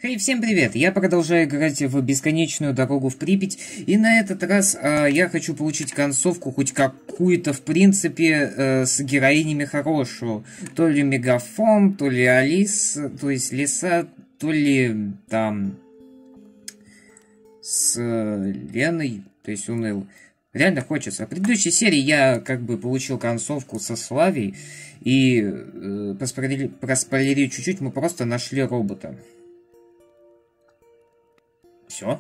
Хей, всем привет! Я продолжаю играть в бесконечную дорогу в Припять, и на этот раз я хочу получить концовку хоть какую-то, в принципе, с героинями хорошую. То ли Мегафон, то ли Алис, то есть Лиса, то ли там с Леной, то есть Уныл. Реально хочется. В предыдущей серии я как бы получил концовку со Славей, и проспойлерю чуть-чуть, мы просто нашли робота. Все.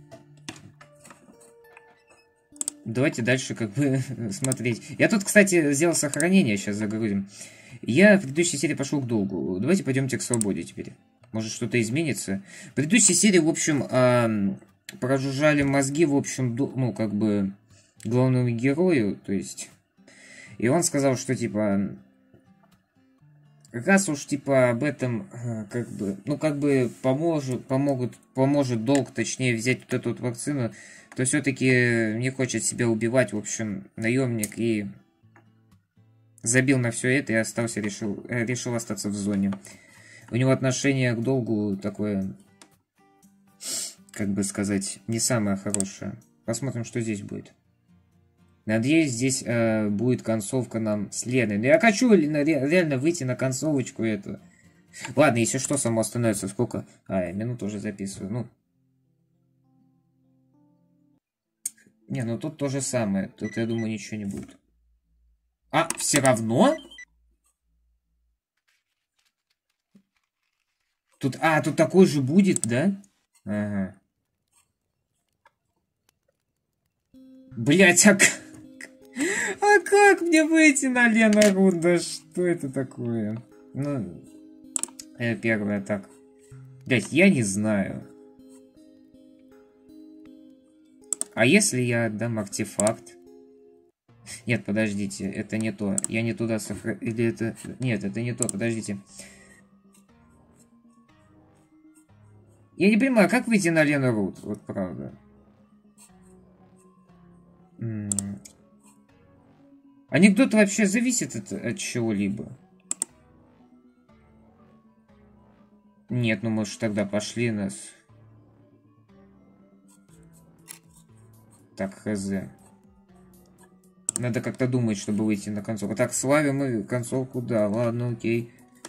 Давайте дальше как бы смотреть. Я тут, кстати, сделал сохранение, сейчас загрузим. Я в предыдущей серии пошел к долгу. Давайте пойдемте к свободе теперь. Может что-то изменится. В предыдущей серии, в общем, прожужжали мозги, в общем, ну, как бы, главному герою, то есть. И он сказал, что, типа, раз уж, типа, об этом, как бы, ну, как бы, поможет долг, точнее, взять вот эту вот вакцину, то все-таки не хочет себя убивать, в общем, наемник, и забил на все это и остался, решил остаться в зоне. У него отношение к долгу такое, как бы сказать, не самое хорошее. Посмотрим, что здесь будет. Надеюсь, здесь будет концовка нам с Леной. Но я хочу реально выйти на концовочку эту. Ладно, если что, само становится сколько? Я минуту уже записываю. Ну. Не, ну тут то же самое. Тут, я думаю, ничего не будет. Все равно? Тут, тут такой же будет, да? Ага. Блять, как мне выйти на Лена Руда? Что это такое? Ну, первое так. Блять, я не знаю. А если я отдам артефакт? Нет, подождите, это не то. Я не туда Или это... Нет, это не то, подождите. Я не понимаю, как выйти на Лену Руд? Вот правда. Анекдот вообще зависит от чего-либо? Нет, ну может тогда пошли нас. Так, хз. Надо как-то думать, чтобы выйти на концовку. Так, славим мы концовку, да, ладно, окей.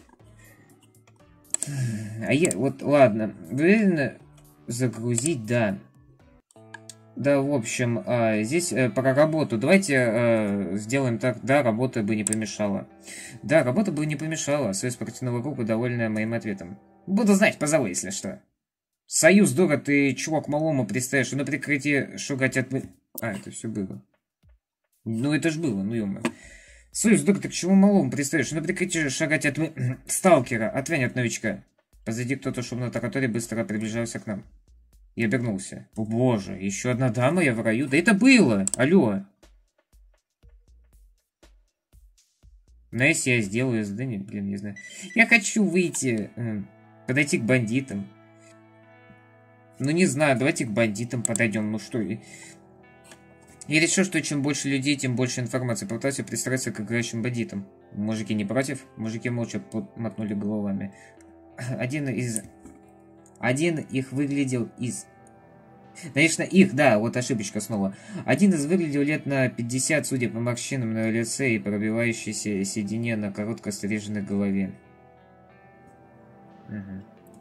Вот, ладно. Уверенно загрузить, да. Да, в общем, здесь про работу. Давайте сделаем так. Да, работа бы не помешала. Да, работа бы не помешала. Союз спортивного группы, довольная моим ответом. Буду знать, позову, если что. Союз, дура, ты чувак малому представишь. Ну прекрати шугать от... это все было. Ну это ж было, ну ё-моё. Союз, дура, ты к чему малому представишь? Ну прекрати шагать от... Сталкера, отвянь от новичка. Позади кто-то шумно тараторе быстро приближался к нам. Я обернулся. О боже, еще одна дама, я в раю. Да это было! Алло! Но если я сделаю задание, блин, не знаю. Я хочу выйти, подойти к бандитам. Ну не знаю, давайте к бандитам подойдем. Ну что... Я решил, что чем больше людей, тем больше информации. Попытался пристроиться к играющим бандитам. Мужики не против? Мужики молча мотнули головами. Один их выглядел из... Конечно, да, вот ошибочка снова. Один из выглядел лет на 50, судя по морщинам на лице и пробивающейся седине на коротко стриженной голове. Угу.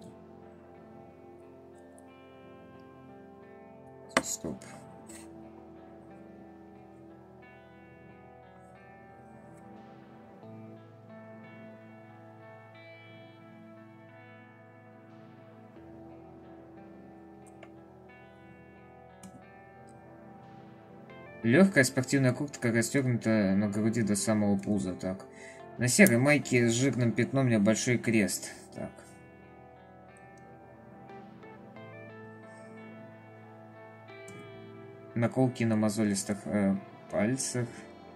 Стоп. Легкая спортивная куртка расстегнута на груди до самого пуза. Так. На серой майке с жирным пятном небольшой крест. Так. Наколки на мозолистых пальцах.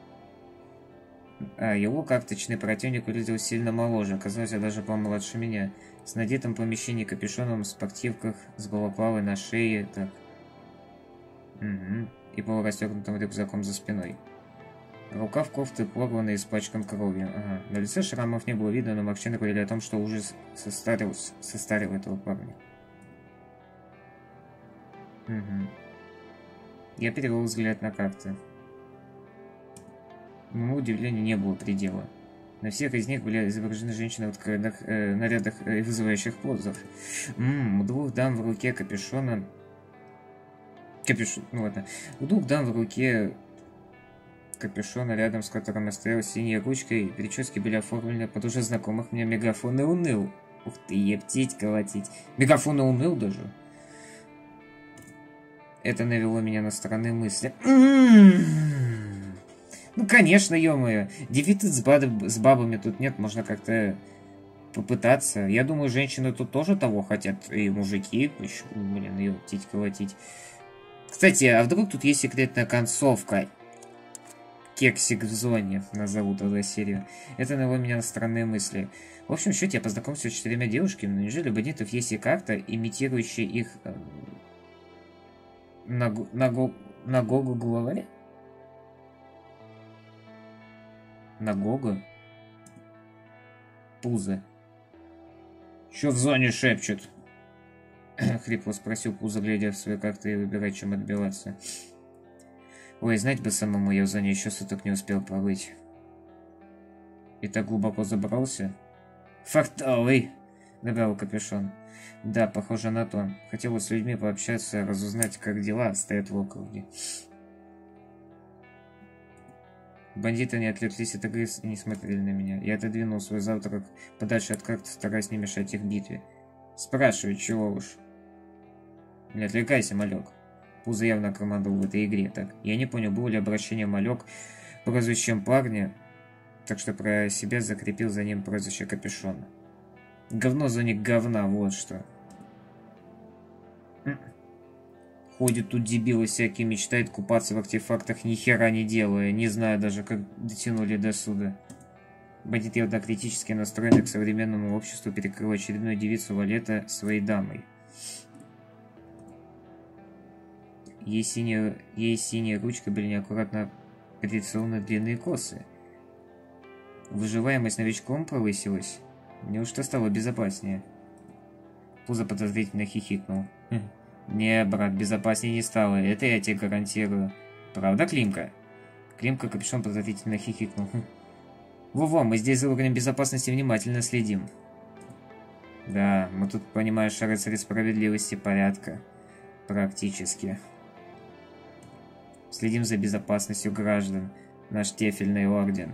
Его карточный противник выглядел сильно моложе. Оказался даже помладше меня. С надетым в помещении капюшоном, в спортивках, с балаклавой на шее. Так. Угу. И полурастегнутым рюкзаком за спиной. Рукав кофты порван и испачкан кровью. Ага. На лице шрамов не было видно, но морщины говорили о том, что ужас состарил этого парня. Угу. Я перевел взгляд на карты. Моему удивлению не было предела. На всех из них были изображены женщины в откровенных нарядах и вызывающих позах. У двух дам в руке капюшона... Ну ладно. У двух дам в руке капюшона, рядом с которым я стоял синей ручкой, прически были оформлены под уже знакомых мне мегафон и уныл. Ух ты, ептить, колотить. Мегафон и уныл даже. Это навело меня на странные мысли. Ну, конечно, ё-моё. Дефицит с бабами тут нет, можно как-то попытаться. Я думаю, женщины тут тоже того хотят. И мужики. Блин, ептить, колотить. Кстати, а вдруг тут есть секретная концовка? Кексик в зоне, назову тогда серию. Это навело меня на странные мысли. В общем счете, я познакомился с 4 девушками, но неужели у бандитов есть и карта, имитирующая их на Гогу главаре? На Гогу? Пузо. Чё в зоне шепчет? Хрипло спросил Пузо, глядя в свои карты и выбирая, чем отбиваться. Ой, знать бы самому, я в зоне еще суток не успел побыть. И так глубоко забрался? Фартовый, добавил Капюшон. Да, похоже на то. Хотелось с людьми пообщаться, разузнать, как дела стоят в округе. Бандиты не отвлеклись от игры и не смотрели на меня. Я отодвинул свой завтрак подальше от карт, стараясь не мешать их битве. Спрашиваю, чего уж. Не отвлекайся, малек. Пузо явно командовал в этой игре, так. Я не понял, было ли обращение малек прозвищем парня, так что про себя закрепил за ним прозвище Капюшона. Говно за них говна, вот что. Ходит тут дебилы всякие, мечтает купаться в артефактах, ни хера не делая. Не знаю даже, как дотянули до суда. Бандит явно критически настроен к современному обществу, перекрыл очередную девицу Валета своей дамой. Ей синяя ручка были неаккуратно прицелованы длинные косы. Выживаемость новичком повысилась. Неужто стало безопаснее? Пузо подозрительно хихикнул. Не, брат, безопаснее не стало, это я тебе гарантирую. Правда, Климка? Климка Капюшон подозрительно хихикнул. Во-во, мы здесь за уровнем безопасности внимательно следим. Да, мы тут, понимаешь, рыцари справедливости порядка. Практически. Следим за безопасностью граждан. Наш Тефельный орден.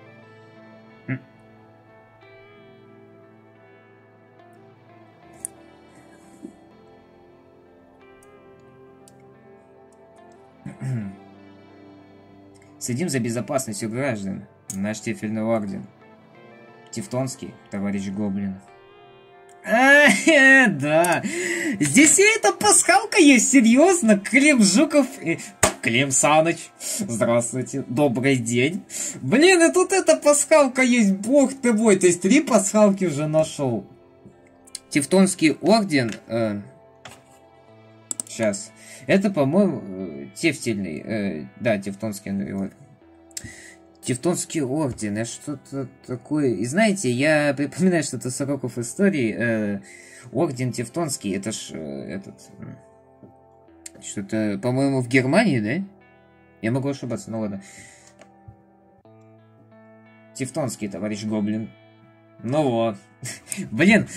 Следим за безопасностью граждан. Наш Тефельный орден. Тевтонский, товарищ Гоблин. Да. Здесь и эта пасхалка есть, серьезно. Клим Жуков и... Клим Саныч. Здравствуйте. Добрый день. Блин, и тут эта пасхалка есть, бог ты мой. То есть 3 пасхалки уже нашел. Тевтонский орден... Сейчас. Это, по-моему, Тефтельный. Да, Тевтонский орден. Тевтонский орден, это что-то такое. И знаете, я припоминаю что-то с уроков истории. Орден Тевтонский, это ж этот... Что-то, по-моему, в Германии, да? Я могу ошибаться, ну ладно. Тевтонский, товарищ Гоблин. Ну вот. Блин,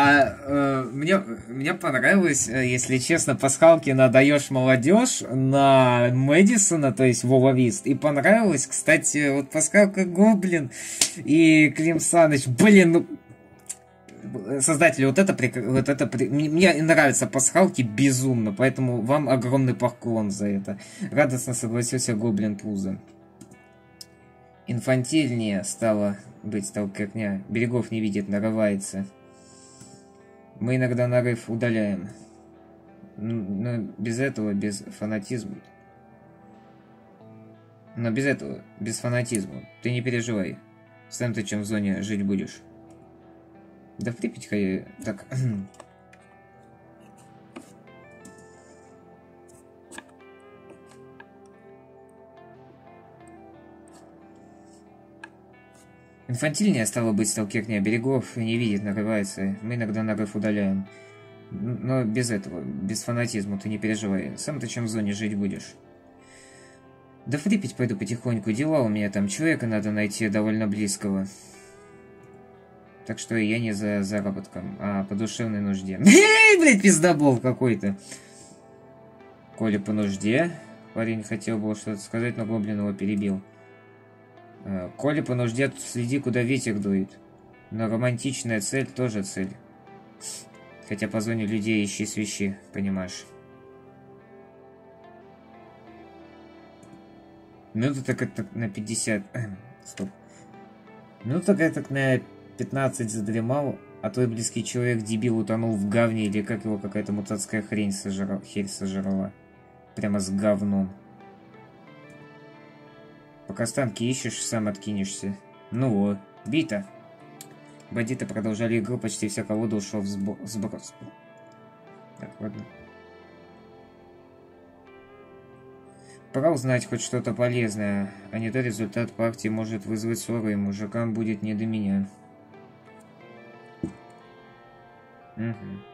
мне понравилось, если честно, пасхалки на «Даешь молодежь» на Мэдисона, то есть Вова Вист. И понравилось, кстати, вот пасхалка Гоблин и Клим Саныч. Блин, ну... Создатели, мне нравятся пасхалки безумно, поэтому вам огромный поклон за это. Радостно согласился Гоблин Пузо. Инфантильнее стало быть толкотня. Берегов не видит, нарывается. Мы иногда нарыв удаляем. Но без этого, без фанатизма. Но без этого, без фанатизма. Ты не переживай. Сам ты чем в зоне жить будешь. Да в Припятька я... Так... Инфантильнее стало быть сталкерня. Берегов не видит, нарывается. Мы иногда нарыв удаляем. Но без этого, без фанатизма, ты не переживай. Сам-то чем в зоне жить будешь? Да в Припять пойду потихоньку. Дела у меня там. Человека надо найти довольно близкого. Так что я не за заработком, а по душевной нужде. Эй, блядь, пиздобол какой-то. Коля по нужде. Парень хотел было что-то сказать, но гоблин его перебил. Коля по нужде, следи, куда ветер дует. Но романтичная цель тоже цель. Хотя по зоне людей ищи свищи, понимаешь. Минута так это на 50... Стоп. Минута так на 15 задремал, а твой близкий человек дебил утонул в говне, или как его какая-то мутатская хрень сожрала. Прямо с говном. Пока останки ищешь, сам откинешься. Ну вот, бита. Бандиты продолжали игру, почти вся колода ушла в сброс. Так, ладно. Пора узнать хоть что-то полезное, а не то результат партии может вызвать ссору, и мужикам будет не до меня. Угу.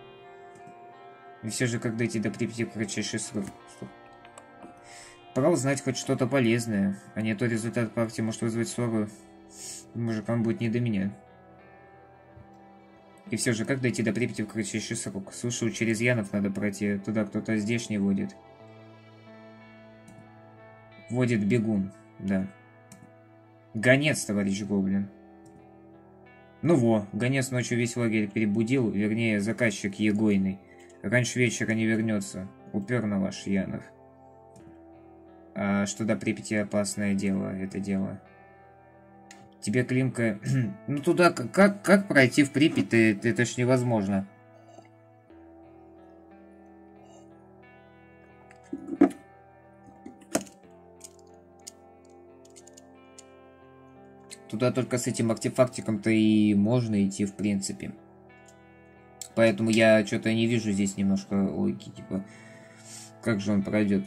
И все же, как дойти до Припяти в кратчайший срок. Пора узнать хоть что-то полезное, а не то результат партии может вызвать ссору, и мужикам будет не до меня. И все же, как дойти до Припяти в кратчайший срок? Слушаю, через Янов надо пройти, туда кто-то здешний водит. Водит бегун, да. Гонец, товарищ Гоблин. Ну во, гонец ночью весь лагерь перебудил, вернее, заказчик Егойный. Раньше вечера не вернется. Упер на ваш Янов. А что до Припяти опасное дело, это дело. Тебе, Климка... ну туда как пройти в Припять? Это ж невозможно. Туда только с этим артефактиком-то и можно идти, в принципе. Поэтому я что-то не вижу здесь немножко логики, типа, как же он пройдет.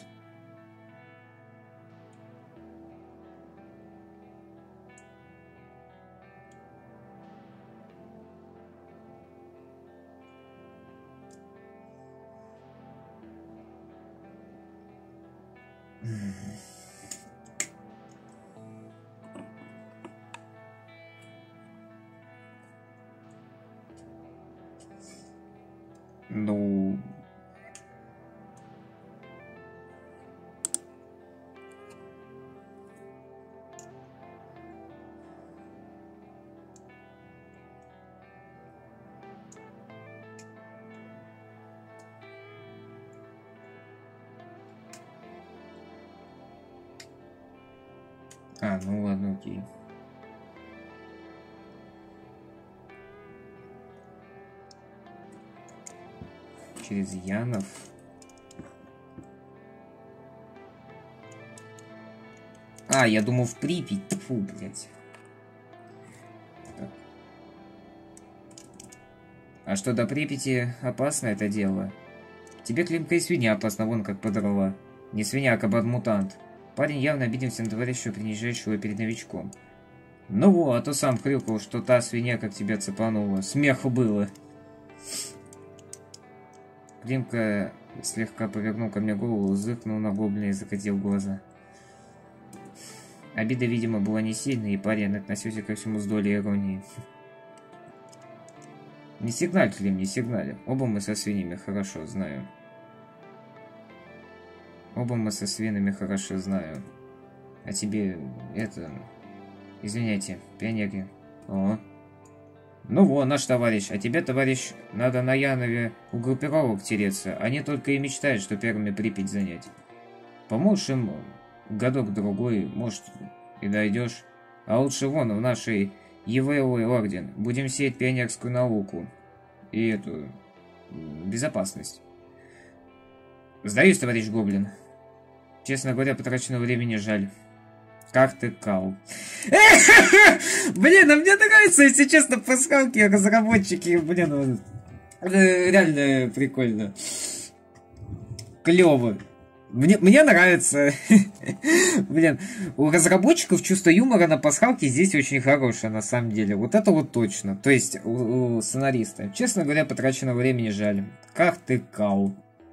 Ну... А, ну ладно, окей. Через Янов. А, я думал в Припять. Тьфу, блядь. Так. А что до Припяти, опасно это дело. Тебе, Климка, и свинья опасна, вон как подрала. Не свинья, а кабан-мутант. Парень явно обиделся на товарища, принижающего перед новичком. Ну вот, а то сам хрюкал, что та свинья как тебя цепанула. Смеху было. Климка слегка повернул ко мне голову, зыркнул на гоблина и закатил глаза. Обида, видимо, была не сильной, и парень относился ко всему с долей иронии. Не сигналь, Клим, не сигналь. Оба мы со свиньями хорошо знаю. Оба мы со свиньями хорошо знаю. А тебе это... Извиняйте, пионеры. О. Ну вот, наш товарищ. А тебе, товарищ, надо на Янове у группировок тереться. Они только и мечтают, что первыми Припять занять. Поможешь им годок-другой, может, и дойдешь. А лучше вон в нашей ЕВО орден. Будем сеять пионерскую науку. И эту... безопасность. Сдаюсь, товарищ Гоблин. Честно говоря, потраченного времени жаль. Как ты кал. Блин, а мне нравится, если честно, пасхалки, разработчики, блин, реально прикольно. Клево. Мне нравится. Блин, у разработчиков чувство юмора на пасхалке здесь очень хорошее, на самом деле. Вот это вот точно. То есть, у сценариста. Честно говоря, потраченного времени жаль. Как ты кал.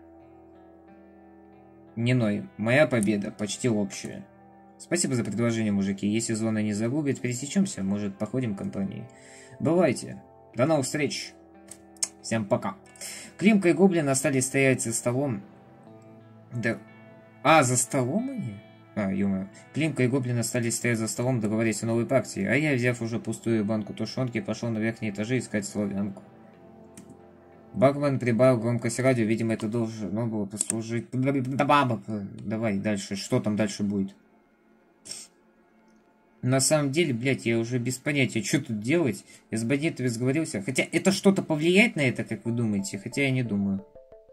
Не ной. Моя победа. Почти общая. Спасибо за предложение, мужики. Если зона не загубит, пересечемся. Может, походим в компании. Бывайте. До новых встреч. Всем пока. Климка и Гоблин остались стоять за столом. Да... А, за столом они? Ё-моё. Климка и Гоблин остались стоять за столом, договорились о новой партии, а я, взяв уже пустую банку тушенки, пошел на верхние этажи искать славянку. Багман прибавил громкость радио, видимо, это должно было послужить... Давай дальше, что там дальше будет? На самом деле, блядь, я уже без понятия, что тут делать. Я с бандитами сговорился. Хотя это что-то повлияет на это, как вы думаете? Хотя я не думаю.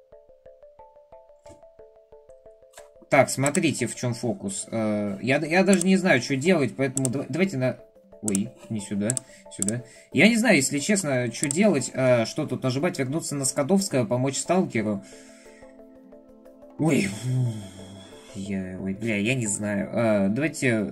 Так, смотрите, в чем фокус. Я даже не знаю, что делать, поэтому давайте на... Ой, не сюда, сюда. Я не знаю, если честно, что делать, что тут нажимать, вернуться на Скадовского, помочь сталкеру. Ой, бля, я не знаю. Давайте...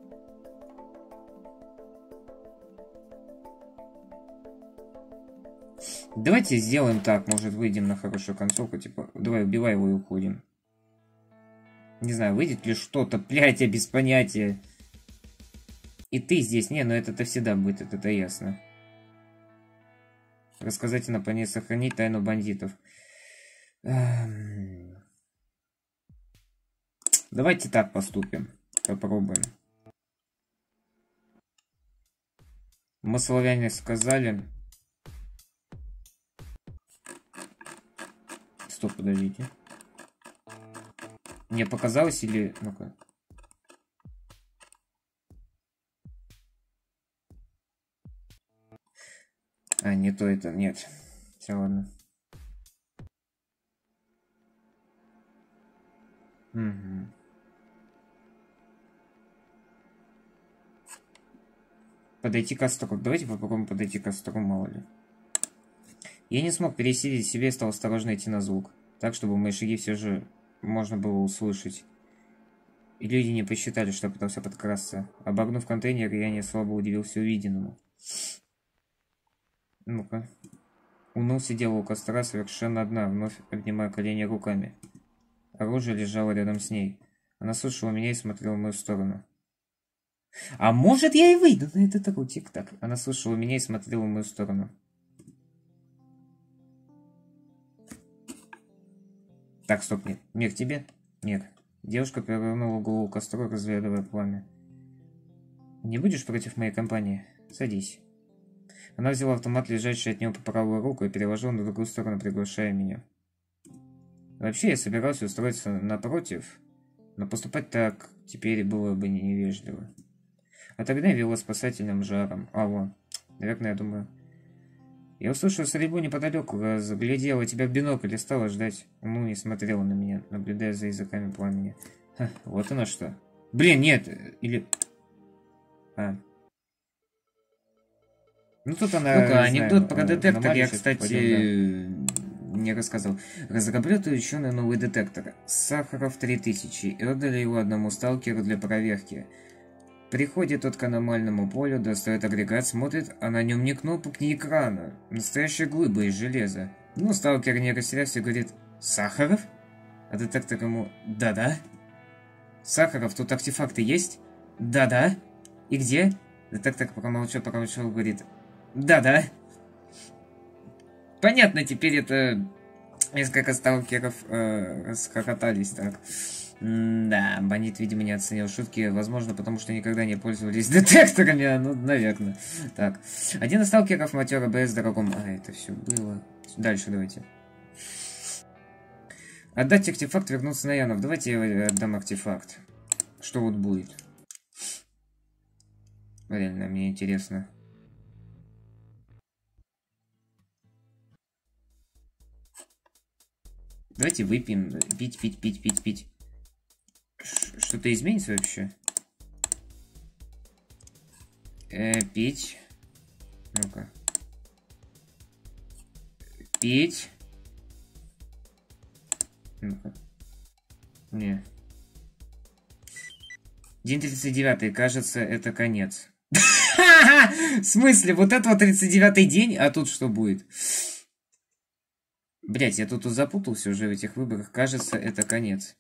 Давайте сделаем так, может, выйдем на хорошую концовку, типа, давай, убивай его и уходим. Не знаю, выйдет ли что-то, блядь, я без понятия. И ты здесь, не, но это-то всегда будет, это ясно. Рассказать на плане сохранить тайну бандитов. Давайте так поступим, попробуем. Мы славяне сказали... Стоп, подождите. Мне показалось или... Ну-ка. Не то это. Нет. Все, ладно. Угу. Подойти к костру. Давайте попробуем подойти к костру, мало ли. Я не смог пересилить себе и стал осторожно идти на звук. Так, чтобы мои шаги все же можно было услышать. И люди не посчитали, что я пытался подкрасться. Обогнув контейнер, я не слабо удивился увиденному. Ну-ка. Унул сидела у костра совершенно одна, вновь обнимая колени руками. Оружие лежало рядом с ней. Она слушала меня и смотрела в мою сторону. А может, я и выйду на этот такой тик-так. Она слушала меня и смотрела в мою сторону. Так, стоп, нет. Мир тебе? Нет. Девушка повернула голову к костру, разглядывая пламя. Не будешь против моей компании? Садись. Она взяла автомат, лежащий от него по правую руку, и переложила на другую сторону, приглашая меня. Вообще, я собирался устроиться напротив, но поступать так теперь было бы невежливо. А тогда я вела спасательным жаром. Вон. Наверное, я думаю... Я услышал стрельбу неподалеку, заглядела тебя в бинокль и стала ждать. Не смотрела на меня, наблюдая за языками пламени. Ха, вот оно что. Блин, нет, или... Ну тут она... Ну-ка, анекдот про детектор я, кстати, не рассказал. Разработали ученые новый детектор. Сахаров 3000 и отдали его одному сталкеру для проверки. Приходит тот к аномальному полю, достает агрегат, смотрит, а на нем ни кнопок, ни экрана. Настоящая глыба из железа. Ну, сталкер не растерялся и говорит: «Сахаров?» А детектор ему: «Да-да». «Сахаров, тут артефакты есть?» «Да-да». «И где?» Детектор промолчал, говорит: «Да-да». Понятно, теперь это несколько сталкеров расхохотались так. Да, бандит, видимо, не оценил шутки. Возможно, потому что никогда не пользовались детекторами. Ну, наверное. Так. Один из сталкеров матер АБС дорогом. Это все было. Дальше давайте. Отдать артефакт, вернуться на Янов. Давайте я отдам артефакт. Что вот будет? Реально, мне интересно. Давайте выпьем. Пить. Что-то изменится вообще? Пить. Ну-ка. Пить. Ну-ка. Не. День 39, кажется, это конец. В смысле, вот это вот 39-й день, а тут что будет? Блять, я тут запутался уже в этих выборах. Кажется, это конец.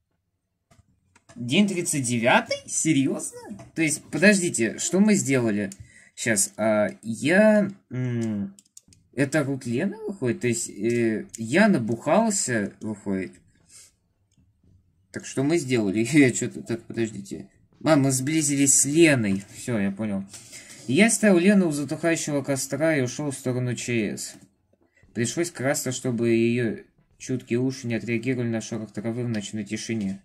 День 39-й? Серьезно? То есть, подождите, что мы сделали? Сейчас, я... Это рук Лены выходит? То есть, я набухался, выходит. Так что мы сделали? Я что-то... Так, подождите. Мы сблизились с Леной. Все, я понял. Я оставил Лену у затухающего костра и ушел в сторону ЧС. Пришлось красться, чтобы ее чуткие уши не отреагировали на шорох травы в ночной тишине.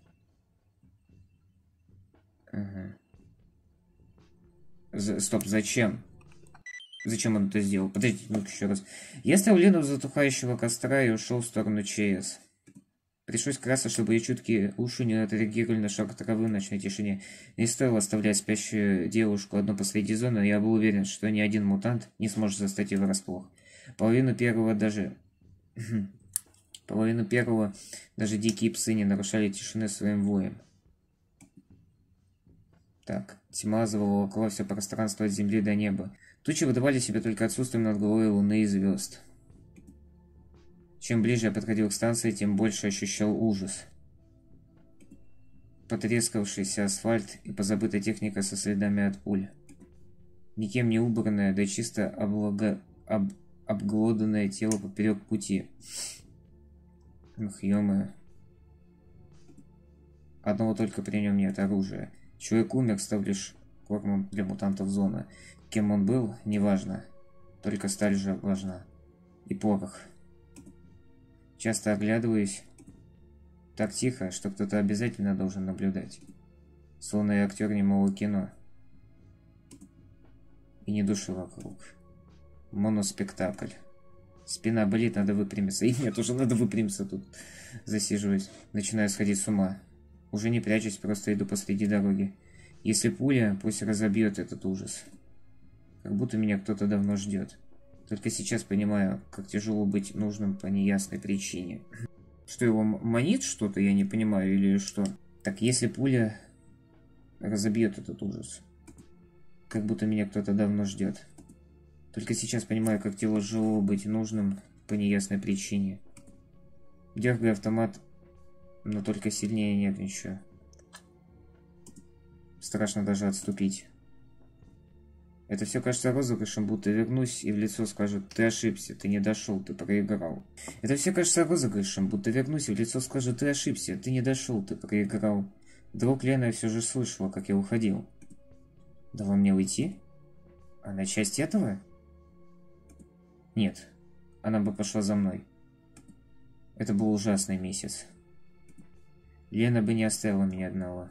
Ага. Стоп, зачем? Зачем он это сделал? Подождите, ну еще раз. Я оставил Лену у затухающего костра и ушел в сторону ЧС. Пришлось красться, чтобы ее чуткие уши не отреагировали на шорох травы в ночной тишине. Не стоило оставлять спящую девушку одну посреди зоны, но я был уверен, что ни один мутант не сможет застать ее врасплох. Половину первого даже дикие псы не нарушали тишины своим воем. Так, тьма заволокла все пространство от земли до неба. Тучи выдавали себе только отсутствием над головой луны и звезд. Чем ближе я подходил к станции, тем больше ощущал ужас. Потрескавшийся асфальт и позабытая техника со следами от пуль. Никем не убранное, да чисто обглоданное тело поперек пути. Ах, ё-моё. Одного только при нем нет оружия. Человек умер, став лишь кормом для мутантов зоны. Кем он был, неважно. Только сталь же важна. И порох. Часто оглядываюсь. Так тихо, что кто-то обязательно должен наблюдать. Словно я актер немого кино. И не души вокруг. Моноспектакль. Спина болит, надо выпрямиться. И нет, уже надо выпрямиться тут. Засиживаюсь. Начинаю сходить с ума. Уже не прячусь, просто иду посреди дороги. Если пуля, пусть разобьет этот ужас. Как будто меня кто-то давно ждет. Только сейчас понимаю, как тяжело быть нужным по неясной причине. Что его манит что-то, я не понимаю, или что? Так, если пуля разобьет этот ужас. Как будто меня кто-то давно ждет. Только сейчас понимаю, как тяжело быть нужным по неясной причине. Дергаю автомат, но только сильнее нервничаю. Страшно даже отступить. Это все кажется розыгрышем, будто вернусь и в лицо скажут: ты ошибся, ты не дошел, ты проиграл. Это все кажется розыгрышем, будто вернусь и в лицо скажут: ты ошибся, ты не дошел, ты проиграл. Вдруг Лена все же слышала, как я уходил. Дала мне уйти? Она часть этого? Нет, она бы пошла за мной. Это был ужасный месяц. Лена бы не оставила меня одного.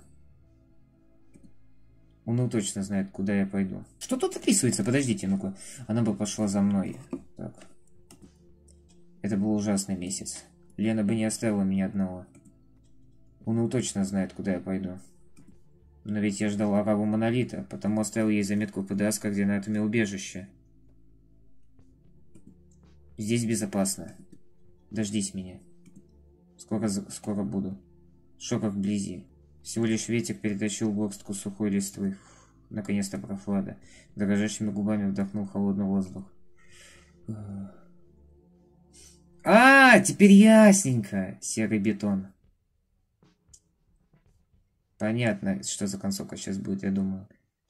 Он точно знает, куда я пойду. Что тут описывается? Подождите, ну-ка. Она бы пошла за мной. Так. Это был ужасный месяц. Лена бы не оставила меня одного. Он точно знает, куда я пойду. Но ведь я ждал Араву Монолита, потому оставил ей заметку в ПДАС, координатами убежища. Здесь безопасно. Дождись меня. Скоро буду. Шорох вблизи. Всего лишь ветер перетащил горстку сухой листвы. Наконец-то прохлада. Дрожащими губами вдохнул холодный воздух. Теперь ясненько. Серый бетон. Понятно, что за концовка сейчас будет, я думаю.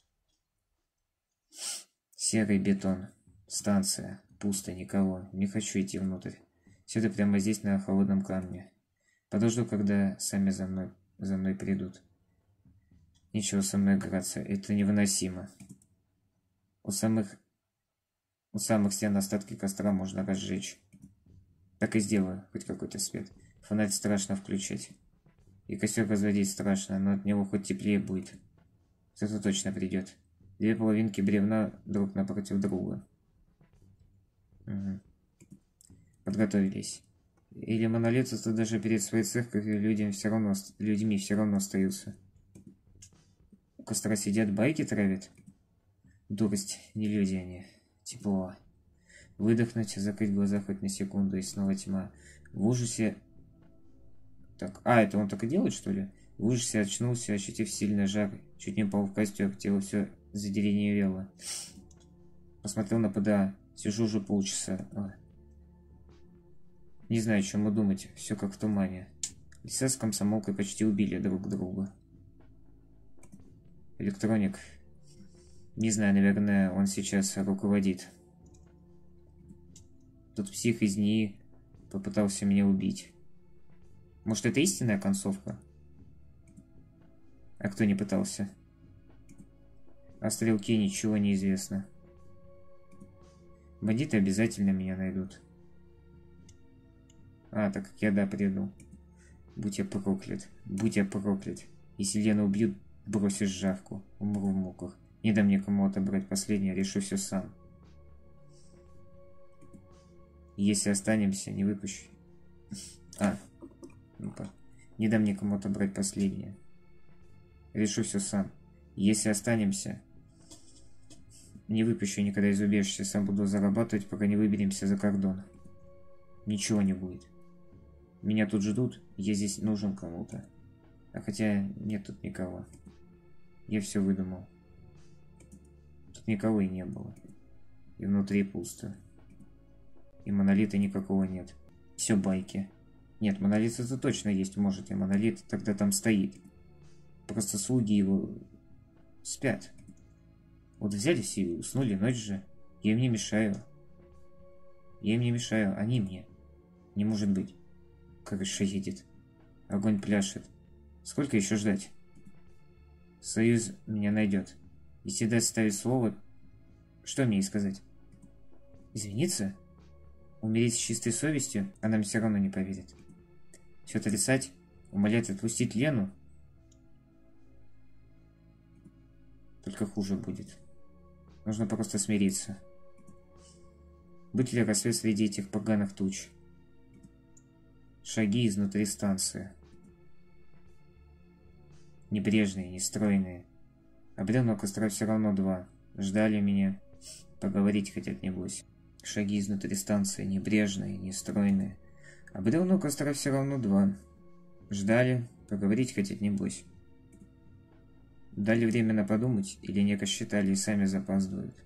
Серый бетон. Станция. Пусто, никого. Не хочу идти внутрь. Все это прямо здесь, на холодном камне. Подожду, когда сами за мной придут. Нечего со мной играться. Это невыносимо. У самых стен остатки костра можно разжечь. Так и сделаю. Хоть какой-то свет. Фонарь страшно включать. И костер разводить страшно, но от него хоть теплее будет. Кто-то точно придет. Две половинки бревна друг напротив друга. Угу. Подготовились. Или монолитцы даже перед своей церковью людьми все равно остаются. У костра сидят, байки травят. Дурость, не люди они. Тепло. Выдохнуть, закрыть глаза хоть на секунду, и снова тьма. В ужасе Так, это он так и делает, что ли? Выжился, очнулся, ощутив сильный жар. Чуть не упал в костер, тело все задеревенело. Посмотрел на ПДА. Сижу уже полчаса. Не знаю, о чем думать. Все как в тумане. Лиса с комсомолкой почти убили друг друга. Электроник. Не знаю, наверное, он сейчас руководит. Тут псих из НИИ попытался меня убить. Может, это истинная концовка? А кто не пытался? О стрелке ничего не известно. Бандиты обязательно меня найдут. Так как я, да, приду. Будь я проклят. Будь я проклят. Если Лену убьют, бросишь жарку. Умру в муках. Не дам никому отобрать последнее, решу все сам. Если останемся, не выпущу. Ну-ка. Не дам никому отобрать последнее. Решу все сам. Если останемся, не выпущу никогда из убежища. Сам буду зарабатывать, пока не выберемся за кордон. Ничего не будет. Меня тут ждут, я здесь нужен кому-то. Хотя нет тут никого. Я все выдумал. Тут никого и не было. И внутри пусто. И монолита никакого нет. Все байки. Нет, монолит это точно есть, может, и монолит тогда там стоит. Просто слуги его спят. Вот взялись и уснули, ночь же. Я им не мешаю. Я им не мешаю, они мне. Не может быть. Крыша едет. Огонь пляшет. Сколько еще ждать? Союз меня найдет. Если даст ставить слово, что мне ей сказать? Извиниться? Умереть с чистой совестью? Она мне все равно не поверит. Все отрицать? Умолять отпустить Лену? Только хуже будет. Нужно просто смириться. Быть ли рассвет среди этих поганых туч? Шаги изнутри станции. Небрежные, нестройные. Обрел костра все равно два. Ждали меня. Поговорить хотят, небось. Шаги изнутри станции. Небрежные, нестройные. Обрел костра все равно два. Ждали. Поговорить хотят, небось. Дали время на подумать, или неко считали и сами запаздывают.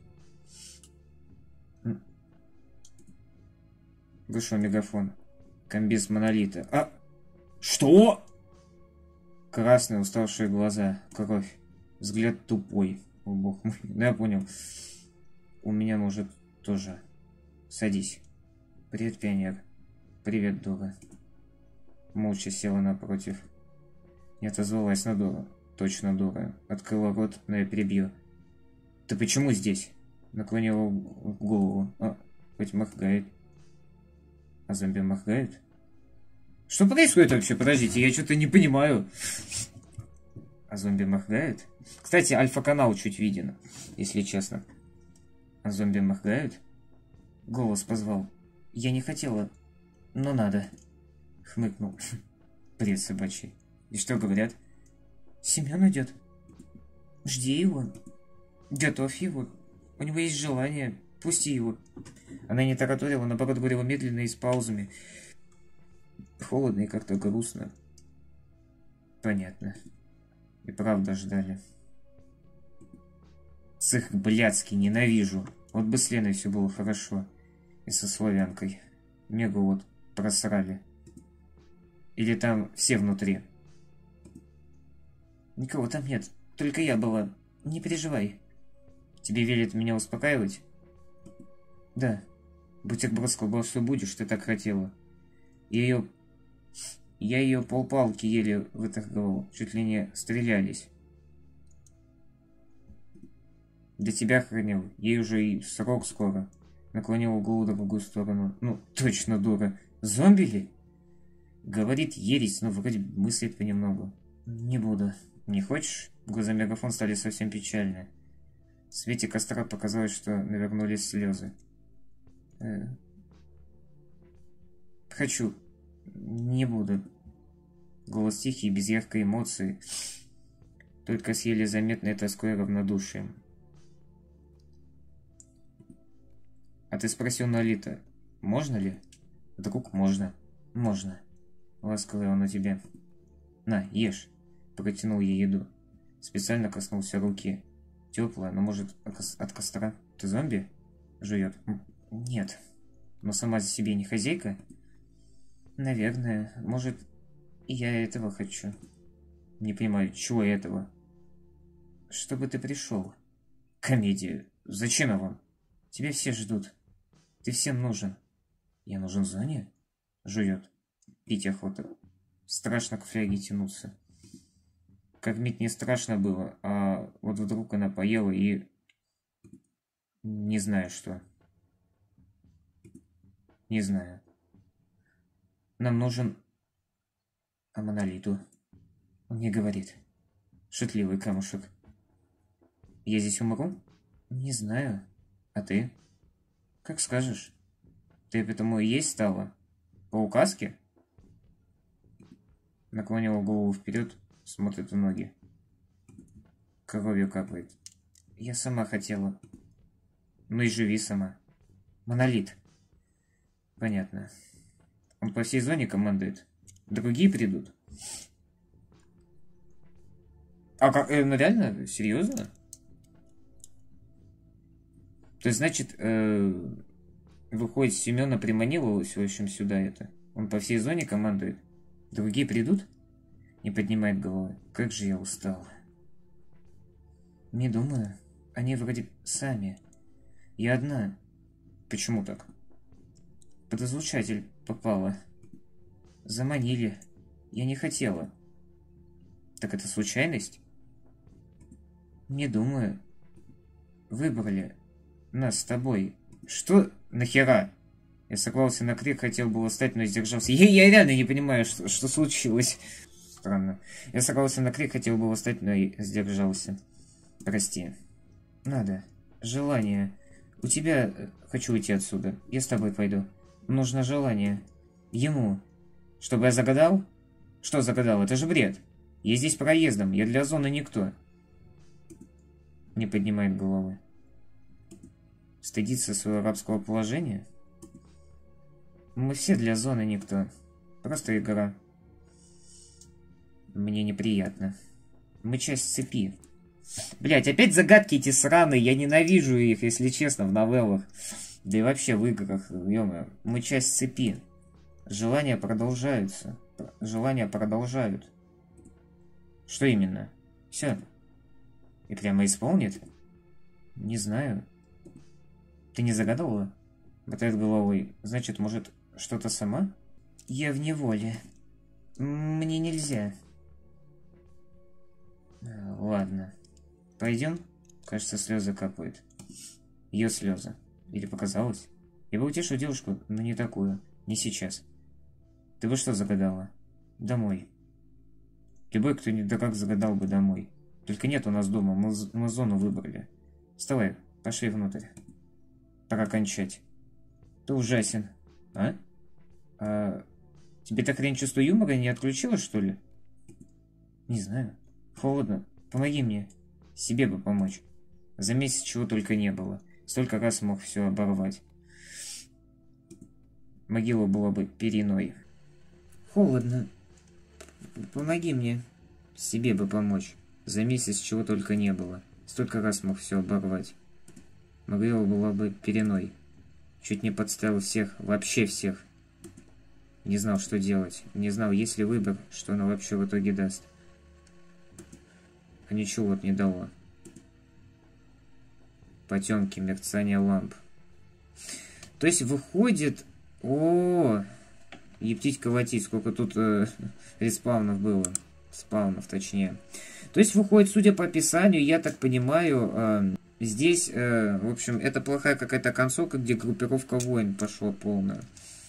Вышел мегафон. Комбез монолита. Что? Красные уставшие глаза. Кровь. Взгляд тупой. О, бог мой. Да, я понял. У меня, может, тоже. Садись. Привет, пионер. Привет, дура. Молча села напротив. Не отозвалась на дуру. Точно дура. Открыла рот, но я перебью. Ты почему здесь? Наклонила голову. Хоть моргает. А зомби моргает? Что происходит вообще? Подождите, я что-то не понимаю. А зомби моргает? Кстати, альфа-канал чуть виден, если честно. А зомби моргает? Голос позвал. Я не хотела, но надо. Хмыкнул. Бред собачий. И что говорят? Семен идет. Жди его. Готовь его. У него есть желание. Пусти его. Она не тараторила, наоборот, говорила медленно и с паузами. Холодно и как-то грустно. Понятно. И правда ждали. Цех блядский, ненавижу. Вот бы с Леной все было хорошо. И со славянкой. Мегу вот просрали. Или там все внутри? Никого там нет. Только я была. Не переживай. Тебе велят меня успокаивать? Да. Бутерброд сказал, что будешь, ты так хотела. Я ее полпалки еле выторговал. Чуть ли не стрелялись. Для тебя хранил. Ей уже и срок скоро. Наклонил голову в другую сторону. Ну, точно дура. Зомби ли? Говорит ересь, но вроде мыслит понемногу. Не буду. Не хочешь? Глаза мегафон стали совсем печальны. В свете костра показалось, что навернулись слезы. Хочу. Не буду. Голос тихий, без яркой эмоции. Только с еле заметной тоской и равнодушием. А ты спросил Нолита, можно ли? Вдруг можно. Можно. Ласковый он у тебя. На, ешь. Протянул ей еду. Специально коснулся руки. Теплая, но может от костра. Ты зомби? Жует. Нет. Но сама за себе не хозяйка? Наверное. Может, я этого хочу. Не понимаю, чего этого? Чтобы ты пришел. Комедия. Зачем я вам? Тебя все ждут. Ты всем нужен. Я нужен Зоне? Жует. Пить охота. Страшно к фляге тянуться. Кормить не страшно было, а вот вдруг она поела и... Не знаю что. Не знаю. Нам нужен... А Монолиту? Он мне говорит. Шутливый камушек. Я здесь умру? Не знаю. А ты? Как скажешь. Ты потому и есть стала? По указке? Наклонила голову вперед, смотрит в ноги. Кровью капает. Я сама хотела. Ну и живи сама. Монолит. Понятно. Он по всей зоне командует. Другие придут. А как? Ну реально? Серьезно? То есть, значит, выходит, Семена приманиловалась, в общем, сюда это. Он по всей зоне командует. Другие придут? Не поднимает головы. Как же я устал. Не думаю. Они вроде сами. Я одна. Почему так? Под излучатель попала. Заманили. Я не хотела. Так это случайность? Не думаю. Выбрали нас с тобой. Что? Нахера? Я сорвался на крик, хотел было встать, но сдержался. Я реально не понимаю, что случилось. Странно. Я сорвался на крик, хотел было встать, но сдержался. Прости. Надо. Желание. У тебя... Хочу уйти отсюда. Я с тобой пойду. Нужно желание. Ему. Чтобы я загадал? Что загадал? Это же бред. Я здесь проездом. Я для зоны никто. Не поднимает головы. Стыдится своего рабского положения? Мы все для зоны никто. Просто игра. Мне неприятно. Мы часть цепи. Блять, опять загадки эти сраные. Я ненавижу их, если честно, в новеллах. Да и вообще в играх. Ё-моё. Мы часть цепи. Желания продолжаются. Желания продолжают. Что именно? Все. И прямо исполнит? Не знаю. Ты не загадывала? Мотает головой. Значит, может, что-то сама? Я в неволе. Мне нельзя. Ладно. Пойдем? Кажется, слезы капают. Ее слезы. Или показалось? Я бы утешил девушку, но не такую. Не сейчас. Ты бы что загадала? Домой. Любой, кто не да как загадал бы домой. Только нет у нас дома, мы зону выбрали. Вставай, пошли внутрь. Пора кончать. Ты ужасен. А? Тебе так хрень чувство юмора не отключила, что ли? Не знаю. Холодно. Помоги мне. Себе бы помочь. За месяц чего только не было. Столько раз мог все оборвать. Могила была бы периной. Холодно. Помоги мне. Себе бы помочь. За месяц чего только не было. Столько раз мог все оборвать. Могила была бы периной. Чуть не подставил всех, вообще всех. Не знал, что делать. Не знал, есть ли выбор, что она вообще в итоге даст. А ничего вот не дало. Потемки, мерцание ламп. То есть выходит... О, ептить колотить, сколько тут респаунов было. Спаунов, точнее. То есть выходит, судя по описанию, я так понимаю, здесь, в общем, это плохая какая-то концовка, где группировка войн пошла полная.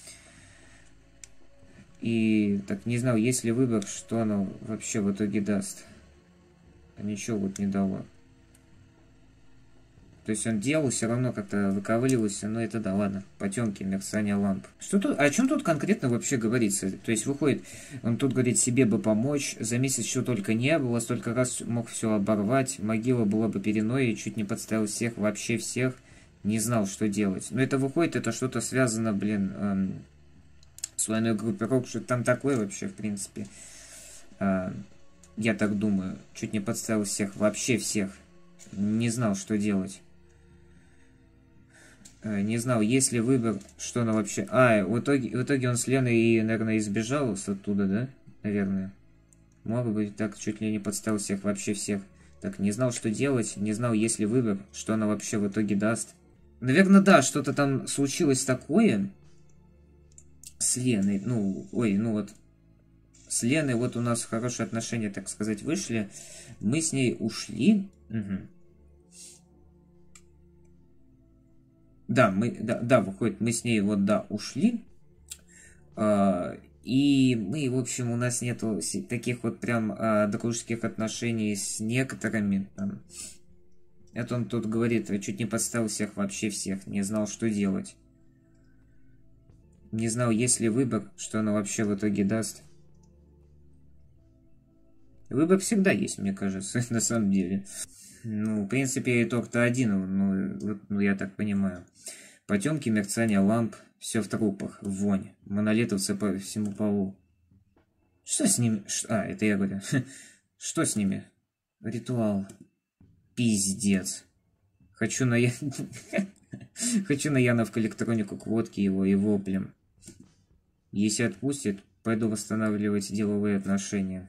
И так не знал, есть ли выбор, что оно вообще в итоге даст. А ничего вот не дало. То есть он делал, все равно как-то выковыливался, но это да, ладно. Потемки, мерцание ламп. Что тут, о чем тут конкретно вообще говорится? То есть выходит, он тут говорит, себе бы помочь, за месяц что только не было, столько раз мог все оборвать, могила была бы переной, чуть не подставил всех, вообще всех, не знал, что делать. Но это выходит, это что-то связано, блин, с военной группировкой, что там такое вообще, в принципе. Я так думаю. Чуть не подставил всех, вообще всех. Не знал, что делать. Не знал, есть ли выбор, что она вообще... в итоге он с Леной и, наверное, избежал оттуда, да? Наверное. Может быть, так чуть ли не подставил всех, вообще всех. Так, не знал, что делать, не знал, есть ли выбор, что она вообще в итоге даст. Наверное, да, что-то там случилось такое с Леной. С Леной вот у нас хорошие отношения, так сказать, вышли. Мы с ней ушли. Угу. Да, выходит, мы с ней ушли. И мы, в общем, у нас нету таких вот прям дружеских отношений с некоторыми. Это он тут говорит, чуть не подставил всех, вообще всех. Не знал, что делать. Не знал, есть ли выбор, что она вообще в итоге даст. Выбор всегда есть, мне кажется, на самом деле. В принципе, итог-то один, я так понимаю. Потемки, мерцание ламп, все в трупах, вонь, монолитовцы по всему полу. Что с ними? Это я говорю. Что с ними? Ритуал. Пиздец. Хочу на Яновку электронику к водке его и воплем. Если отпустит, пойду восстанавливать деловые отношения.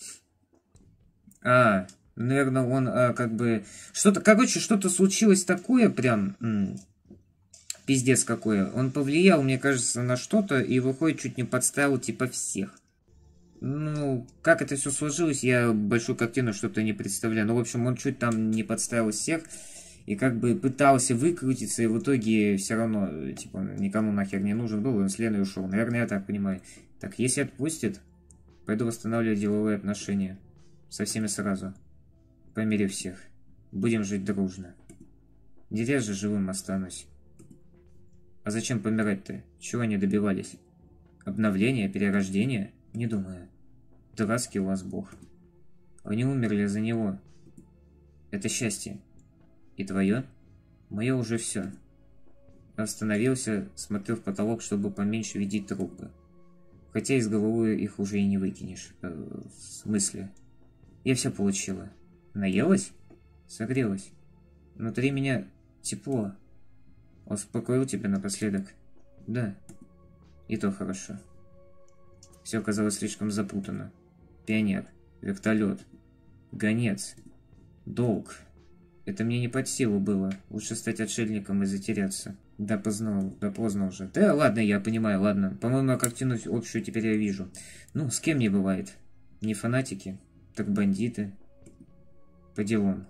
Наверное, он что-то случилось такое прям... Пиздец какое. Он повлиял, мне кажется, на что-то и, выходит, чуть не подставил типа всех. Как это все сложилось, я большую картину что-то не представляю. В общем, он чуть там не подставил всех и как бы пытался выкрутиться, и в итоге все равно, типа, никому нахер не нужен был, и он с Леной ушел. Наверное, я так понимаю. Так, если отпустит, пойду восстанавливать деловые отношения. Со всеми сразу. По мере всех. Будем жить дружно. Не я же живым останусь. А зачем помирать-то? Чего они добивались? Обновление, перерождение? Не думаю. Дурацкий у вас бог. Они умерли за него. Это счастье. И твое? Мое уже все. Остановился, смотрел в потолок, чтобы поменьше видеть трупы. Хотя из головы их уже и не выкинешь. В смысле? Я все получила. Наелась? Согрелась. Внутри меня тепло. Успокоил тебя напоследок? Да. И то хорошо. Все оказалось слишком запутанно. Пионер, вертолет, гонец, долг. Это мне не под силу было. Лучше стать отшельником и затеряться. Да поздно уже. Да ладно, я понимаю, ладно. По-моему, картину общую теперь я вижу. С кем не бывает? Не фанатики, так бандиты. По делам.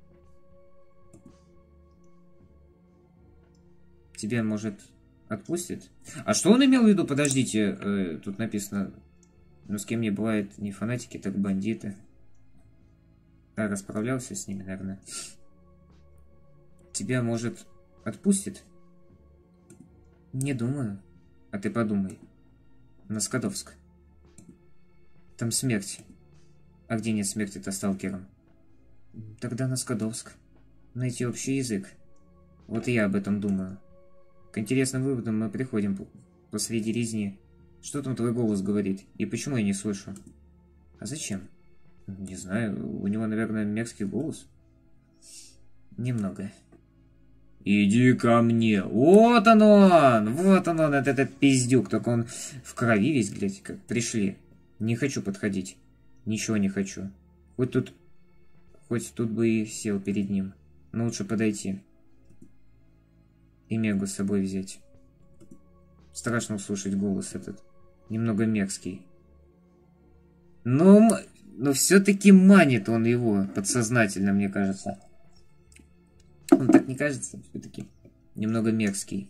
Тебя, может, отпустит? А что он имел в виду? Подождите, тут написано, с кем не бывает не фанатики, так бандиты. Расправлялся с ними, наверное. Тебя, может, отпустит? Не думаю. А ты подумай. На Скадовск. Там смерть. А где нет смерти-то сталкером? Тогда на Скадовск. Найти общий язык. Вот и я об этом думаю. К интересным выводам мы приходим посреди резни. Что там твой голос говорит? И почему я не слышу? А зачем? Не знаю, у него, наверное, мерзкий голос. Немного. Иди ко мне. Вот он, этот пиздюк. Только он в крови весь, блядь, как пришли. Не хочу подходить. Ничего не хочу. Хоть тут бы и сел перед ним. Но лучше подойти. И Мегу с собой взять. Страшно услышать голос этот. Немного мерзкий. Но все-таки манит он его подсознательно, мне кажется. Он так не кажется? Все-таки немного мерзкий.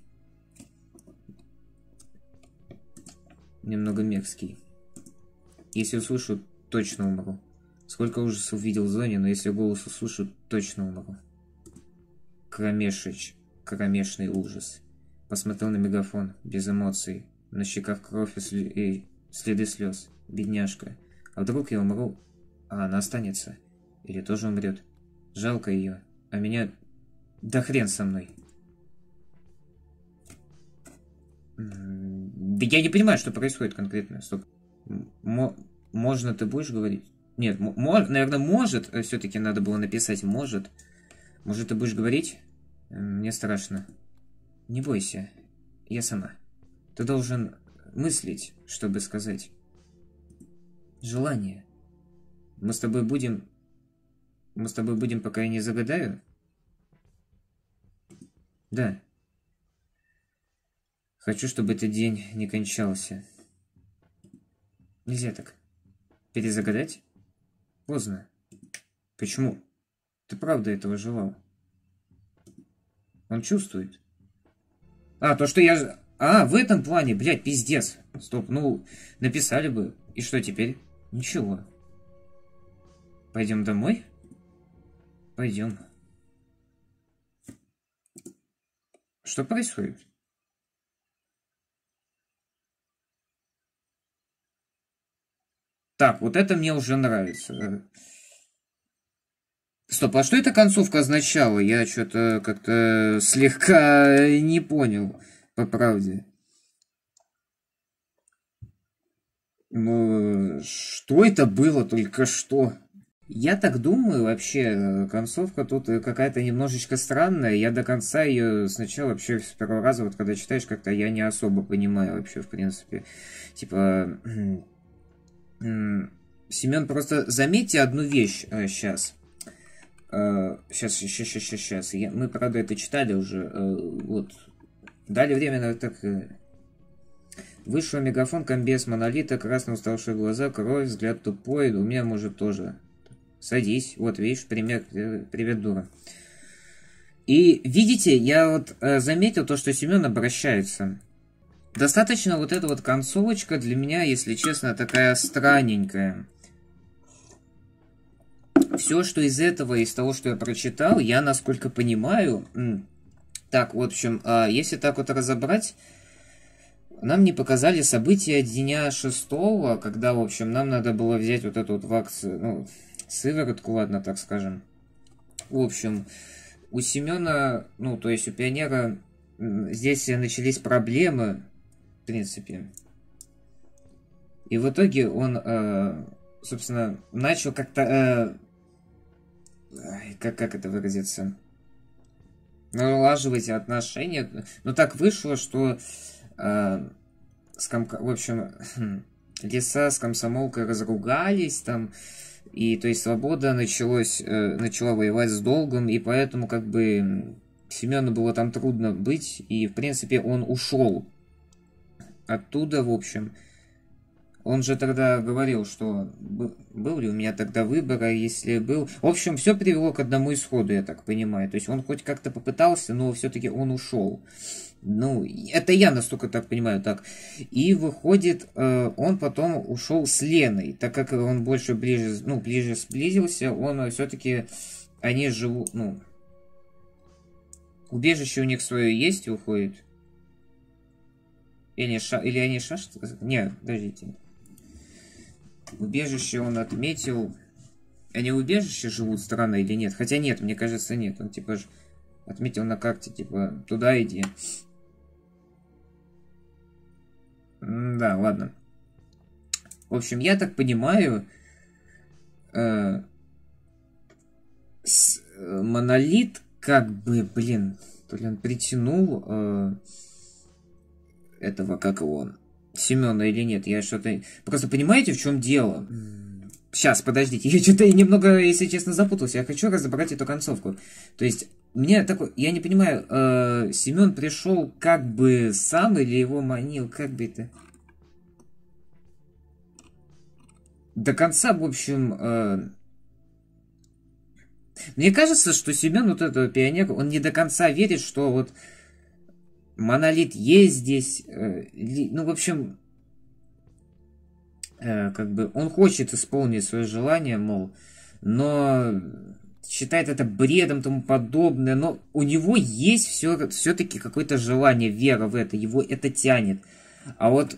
Немного мерзкий. Если услышу, точно умру. Сколько ужасов видел в зоне, но если голос услышу, точно умру. Кромешный ужас. Посмотрел на мегафон, без эмоций. На щеках кровь и следы слез. Бедняжка. А вдруг я умру, а она останется? Или тоже умрет? Жалко ее. А меня... Да хрен со мной. Я не понимаю, что происходит конкретно. Стоп. Можно ты будешь говорить? Нет, наверное, может. Все-таки надо было написать может. Может, ты будешь говорить? Мне страшно. Не бойся. Я сама. Ты должен мыслить, чтобы сказать. Желание. Мы с тобой будем, пока я не загадаю? Да. Хочу, чтобы этот день не кончался. Нельзя так. Перезагадать? Поздно. Почему? Ты правда этого желал? Он чувствует. То, что я... в этом плане, блядь, пиздец. Стоп, ну, написали бы. И что теперь? Ничего. Пойдем домой? Пойдем. Что происходит? Так, вот это мне уже нравится. Стоп, а что эта концовка означала? Я что-то как-то слегка не понял, по правде. Ну, что это было только что? Я так думаю, вообще, концовка тут какая-то немножечко странная. Я до конца ее сначала вообще с первого раза, вот когда читаешь, как-то я не особо понимаю вообще, в принципе. Типа... Семен, просто заметьте одну вещь сейчас. Сейчас. Мы, правда, это читали уже. Вот. Дали время на так... Вышел мегафон, комбез, монолита, красные уставшие глаза, кровь, взгляд тупой. У меня, может, тоже. Садись. Вот, видишь, пример. Привет, дура. И, видите, я вот заметил то, что Семен обращается. Достаточно вот эта вот концовочка для меня, если честно, такая странненькая. Все, что из этого, из того, что я прочитал, я, насколько понимаю... Так, в общем, если так вот разобрать, нам не показали события дня 6, когда, в общем, нам надо было взять вот эту вот вакцину, сыворотку, ладно, так скажем. В общем, у Семена, то есть у пионера, здесь начались проблемы, в принципе. И в итоге он, собственно, начал как-то... как это выразиться? Налаживать отношения. Но так вышло, что... в общем, Лиса с комсомолкой разругались там. И, то есть, Свобода начала воевать с Долгом. И поэтому, как бы, Семену было там трудно быть. И, в принципе, он ушел оттуда, в общем. Он же тогда говорил, что был ли у меня тогда выбор, а если был... В общем, все привело к одному исходу, я так понимаю. То есть он хоть как-то попытался, но все-таки он ушел. Ну, это я настолько так понимаю, так. И выходит, он потом ушел с Леной, так как он ближе сблизился, он все-таки... Они живут, убежище у них свое есть и уходит. Или они шашут? Нет, подождите. Убежище он отметил. Они в убежище живут, странно или нет? Хотя нет, мне кажется, нет. Он типа же отметил на карте, типа, туда иди. Да, ладно. В общем, я так понимаю, Монолит как бы, то ли он притянул этого, как его, Семена или нет, я что-то... Просто понимаете, в чем дело? Сейчас, подождите, я что-то немного, если честно, запутался. Я хочу разобрать эту концовку. То есть, мне такой... Я не понимаю, Семен пришел как бы сам или его манил? Как бы это... До конца, в общем... Мне кажется, что Семен, вот этот пионер, он не до конца верит, что вот Монолит есть здесь. В общем, как бы он хочет исполнить свое желание, мол, но считает это бредом и тому подобное, но у него есть все-таки какое-то желание, вера в это, его это тянет. А вот...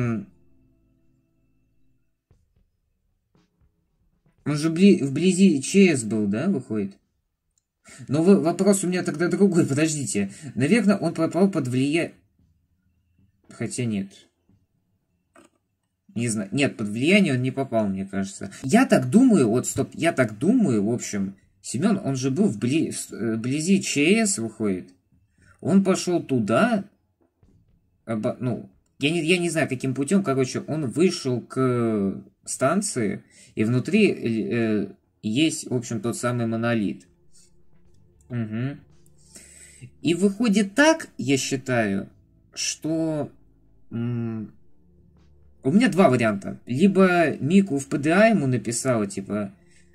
Он же вблизи ЧС был, да, выходит? Но вопрос у меня тогда другой, подождите. Наверное, он попал под влияние... Хотя нет. Не знаю. Нет, под влияние он не попал, мне кажется. Я так думаю, вот стоп, я так думаю, в общем, Семен, он же был вблизи ЧС, выходит. Он пошел туда, ну, я не знаю, каким путем, короче, он вышел к станции, и внутри есть, в общем, тот самый монолит. Угу. И выходит так, я считаю, что... У меня два варианта. Либо Мику в ПДА ему написала, типа...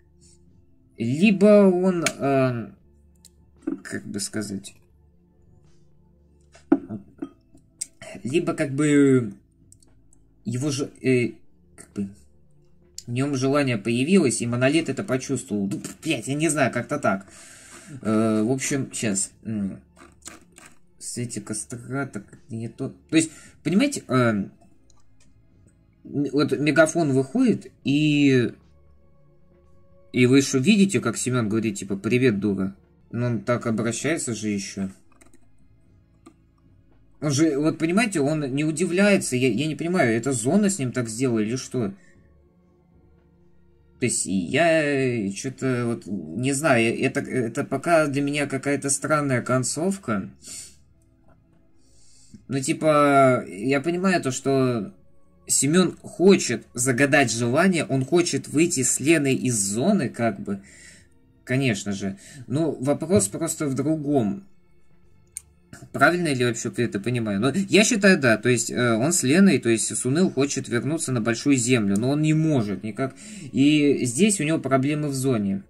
Либо он... как бы сказать... Либо как бы... Его же... как бы... В нем желание появилось, и Монолит это почувствовал. Ну, блядь, я не знаю, как-то так. В общем, сейчас... Светик кастрата, не то... То есть, понимаете... Вот мегафон выходит, и вы еще видите, как Семен говорит, типа, привет, дура. Но он так обращается же еще. Он же, вот понимаете, он не удивляется. Я не понимаю, это зона с ним так сделала или что? То есть я что-то вот не знаю, это пока для меня какая-то странная концовка. Ну, типа, я понимаю то, что Семен хочет загадать желание, он хочет выйти с Леной из зоны, как бы, конечно же. Но вопрос просто в другом. Правильно ли вообще ты это понимаю? Но я считаю, да, то есть он с Леной, то есть Суныл хочет вернуться на Большую Землю, но он не может никак. И здесь у него проблемы в зоне.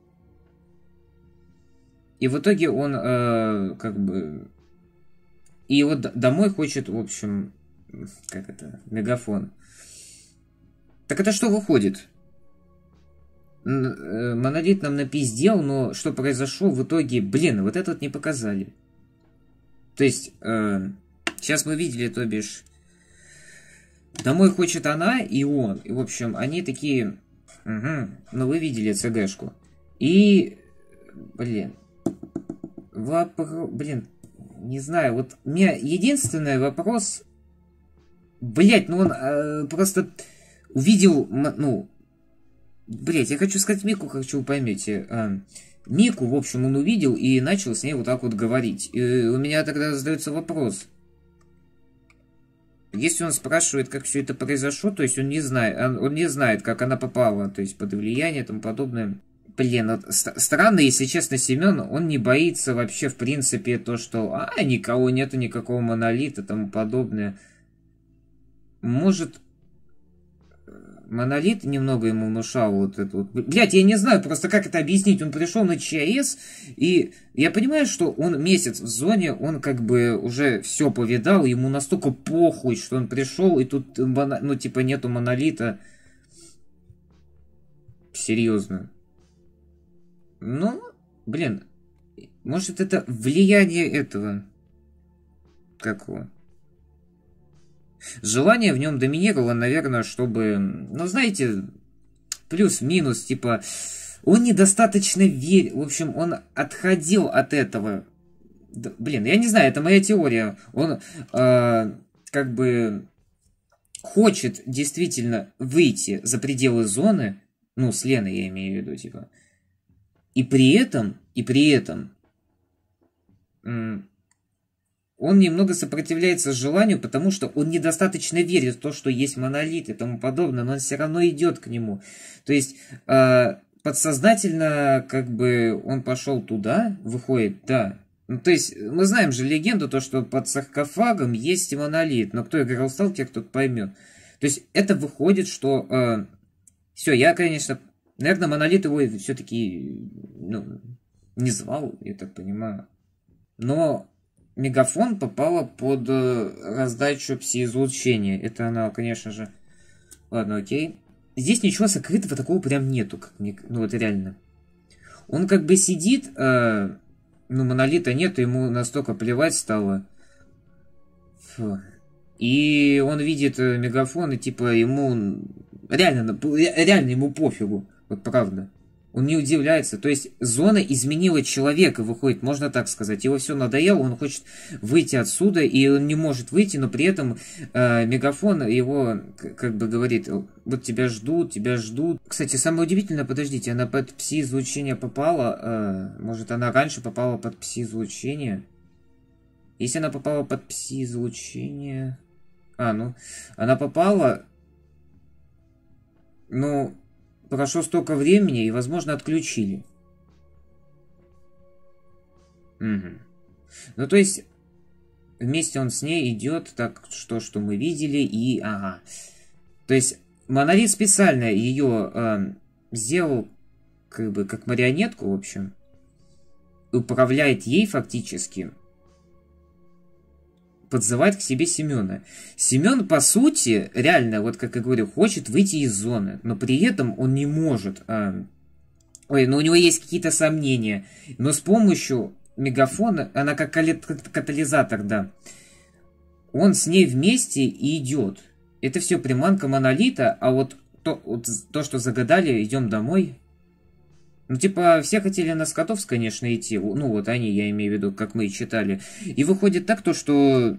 И в итоге он как бы... И вот домой хочет, в общем... Как это? Мегафон. Так это что выходит? Монолит нам напиздел, но что произошло в итоге? Блин, вот это вот не показали. То есть, сейчас мы видели, то бишь, домой хочет она и он. И, в общем, они такие... Угу, ну, вы видели ЦГшку. И... Блин. Блин, не знаю, вот у меня единственный вопрос... Блять, ну он просто увидел, ну, блять, я хочу сказать Мику, хочу вы поймете. Мику, в общем, он увидел и начал с ней вот так вот говорить. И у меня тогда задается вопрос. Если он спрашивает, как все это произошло, то есть он не знает, как она попала, то есть под влияние и тому подобное. Блин, вот странно, если честно, Семен, он не боится вообще, в принципе, то, что, никого нету, никакого монолита и тому подобное. Может, Монолит немного ему внушал вот это вот. Блять, я не знаю просто, как это объяснить. Он пришел на ЧАЭС, и я понимаю, что он месяц в зоне, он как бы уже все повидал, ему настолько похуй, что он пришел, и тут, ну, типа, нету Монолита. Серьезно. Ну, блин, может, это влияние этого... Какого? Желание в нем доминировало, наверное, чтобы, ну, знаете, плюс-минус, типа, он недостаточно верил, в общем, он отходил от этого. Блин, я не знаю, это моя теория. Он как бы хочет действительно выйти за пределы зоны, ну, с Леной я имею в виду, типа, и при этом, он немного сопротивляется желанию, потому что он недостаточно верит в то, что есть монолит и тому подобное, но он все равно идет к нему. То есть подсознательно, как бы, он пошел туда, выходит, да. Ну, то есть мы знаем же легенду, то, что под саркофагом есть монолит, но кто играл в Сталкер, тот поймет. То есть это выходит, что... все, я, конечно, наверное, монолит его все-таки, ну, не звал, я так понимаю. Но... Мегафон попала под раздачу пси-излучения. Это она, конечно же... Ладно, окей. Здесь ничего сокрытого такого прям нету. Как мне... Ну, вот реально. Он как бы сидит, ну, монолита нету, ему настолько плевать стало. Фу. И он видит мегафон, и типа ему... Реально ему пофигу. Вот правда. Он не удивляется. То есть зона изменила человека, выходит, можно так сказать. Его все надоело, он хочет выйти отсюда, и он не может выйти, но при этом Мегафон его как бы говорит, вот тебя ждут, тебя ждут. Кстати, самое удивительное, подождите, она под пси-излучение попала? Может, она раньше попала под пси-излучение? Если она попала под пси-излучение... ну, она попала... Ну... Прошло столько времени, и, возможно, отключили. Угу. Ну, то есть, вместе он с ней идет, так, что мы видели, и... Ага. То есть, Монолит специально ее сделал, как бы, как марионетку, в общем. Управляет ей, фактически. Подзывает к себе Семена. Семен, по сути, реально, вот как я говорю, хочет выйти из зоны, но при этом он не может. Ой, но у него есть какие-то сомнения. Но с помощью Мегафона, она как катализатор, да, он с ней вместе и идет. Это все приманка Монолита, а вот то, что загадали, идем домой. Ну, типа, все хотели на Скотовск, конечно, идти. Ну, вот они, я имею в виду, как мы и читали. И выходит так, то, что...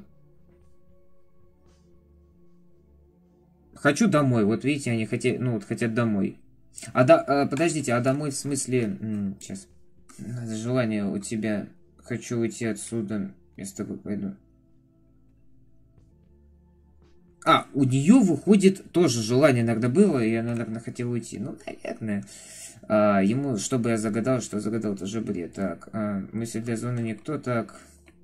Хочу домой. Вот видите, они хотят, ну, вот хотят домой. Подождите, а домой в смысле... Сейчас. Желание у тебя. Хочу уйти отсюда. Я с тобой пойду. У нее, выходит, тоже желание иногда было, и она, наверное, хотела уйти. Ну, наверное... ему, чтобы я загадал, что загадал, тоже бред. Так, мысли для зоны никто, так.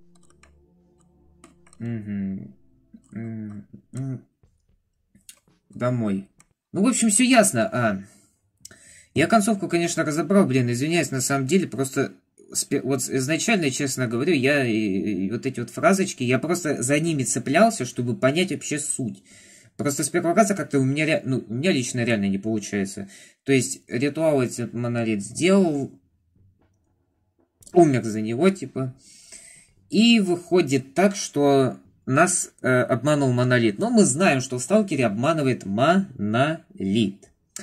Домой. Ну, в общем, все ясно. Я концовку, конечно, разобрал, блин, извиняюсь, на самом деле, просто... Вот изначально, честно говорю, я и вот эти вот фразочки, я просто за ними цеплялся, чтобы понять вообще суть. Просто с первого раза как-то у меня лично реально не получается. То есть ритуал этот Монолит сделал, умер за него, типа. И выходит так, что нас обманул Монолит. Но мы знаем, что в Сталкере обманывает Монолит.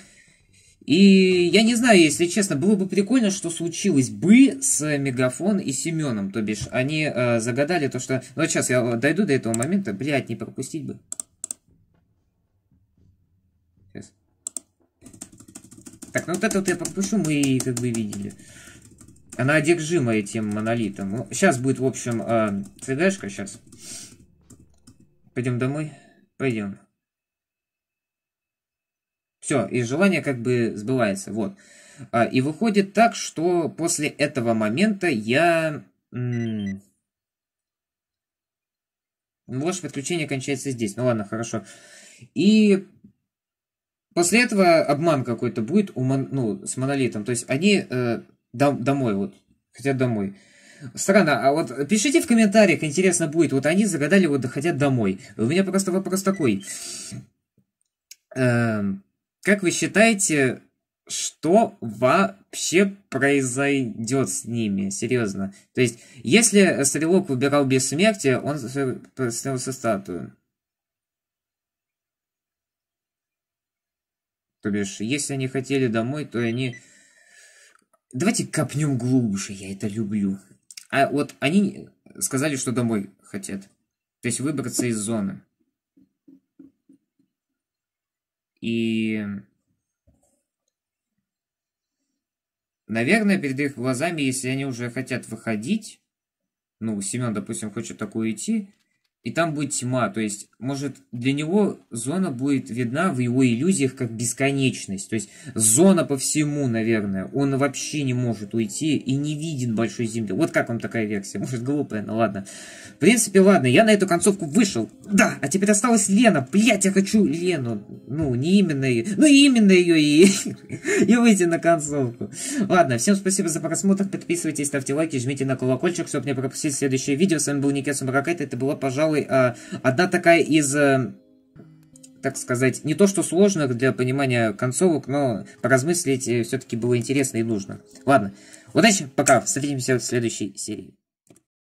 И я не знаю, если честно, было бы прикольно, что случилось бы с Мегафон и Семеном. То бишь, они загадали то, что... Ну, вот сейчас я дойду до этого момента. Блядь, не пропустить бы. Сейчас. Так, ну вот это вот я пропущу, мы как бы видели. Она одержима этим Монолитом. Ну, сейчас будет, в общем, ЦГшка сейчас. Пойдем домой? Пойдем. Все, и желание как бы сбывается, вот. И выходит так, что после этого момента я... Ложь подключения кончается здесь. Ну ладно, хорошо. И после этого обман какой-то будет с Монолитом. То есть они домой, вот, хотят домой. Странно, а вот пишите в комментариях, интересно будет. Вот они загадали, вот хотят домой. У меня просто вопрос такой. Как вы считаете, что вообще произойдет с ними? Серьезно. То есть, если Стрелок выбирал бессмертие, он становился статую. То бишь, если они хотели домой, то они... Давайте копнем глубже, я это люблю. А вот они сказали, что домой хотят. То есть, выбраться из зоны. И, наверное, перед их глазами, если они уже хотят выходить, ну, Семен, допустим, хочет такую идти, и там будет тьма, то есть, может, для него зона будет видна в его иллюзиях как бесконечность, то есть, зона по всему, наверное, он вообще не может уйти и не видит большой земли. Вот как вам такая версия? Может, глупая, но ладно. В принципе, ладно, я на эту концовку вышел. Да, а теперь осталась Лена. Блять, я хочу Лену. Ну, не именно ее. Ну, именно ее и выйти на концовку. Ладно, всем спасибо за просмотр. Подписывайтесь, ставьте лайки, жмите на колокольчик, чтобы не пропустить следующее видео. С вами был Никита Маракайт. Это была, пожалуй, одна такая из, так сказать, не то что сложных для понимания концовок, но поразмыслить все-таки было интересно и нужно. Ладно, удачи, пока, встретимся в следующей серии.